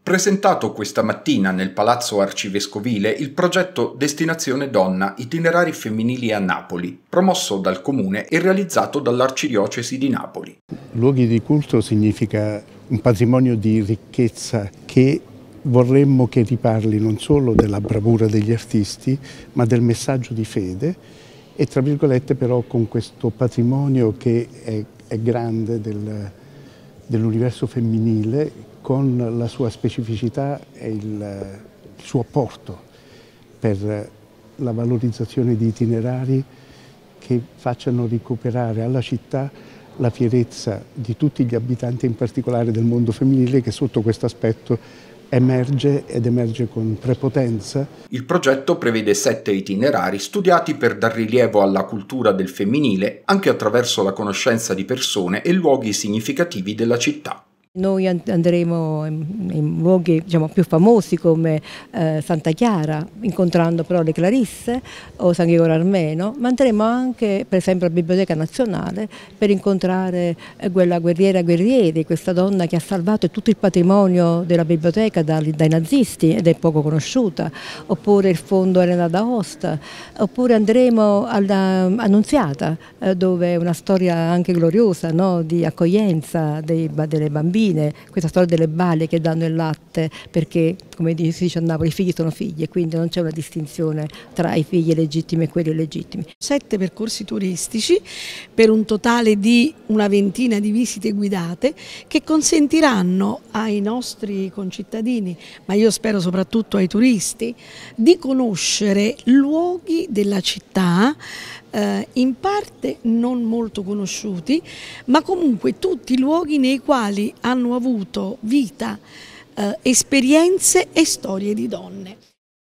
Presentato questa mattina nel Palazzo Arcivescovile il progetto Destinazione Donna, itinerari femminili a Napoli, promosso dal Comune e realizzato dall'Arcidiocesi di Napoli. Luoghi di culto significa un patrimonio di ricchezza che vorremmo che riparli non solo della bravura degli artisti, ma del messaggio di fede e, tra virgolette, però con questo patrimonio che è grande dell'universo femminile, con la sua specificità e il suo apporto per la valorizzazione di itinerari che facciano recuperare alla città la fierezza di tutti gli abitanti, in particolare del mondo femminile, che sotto questo aspetto emerge ed emerge con prepotenza. Il progetto prevede 7 itinerari studiati per dar rilievo alla cultura del femminile anche attraverso la conoscenza di persone e luoghi significativi della città. Noi andremo in luoghi più famosi come Santa Chiara, incontrando però le Clarisse o San Gregorio Armeno, ma andremo anche per esempio alla Biblioteca Nazionale per incontrare quella guerriera guerrieri, questa donna che ha salvato tutto il patrimonio della biblioteca dai nazisti ed è poco conosciuta, oppure il Fondo Arena d'Aosta, oppure andremo alla Annunziata, dove è una storia anche gloriosa, no? Di accoglienza delle bambine. Questa storia delle balle che danno il latte, perché come si dice a Napoli i figli sono figli e quindi non c'è una distinzione tra i figli legittimi e quelli illegittimi. 7 percorsi turistici per un totale di una ventina di visite guidate che consentiranno ai nostri concittadini, ma io spero soprattutto ai turisti, di conoscere luoghi della città in parte non molto conosciuti, ma comunque tutti i luoghi nei quali hanno avuto vita esperienze e storie di donne.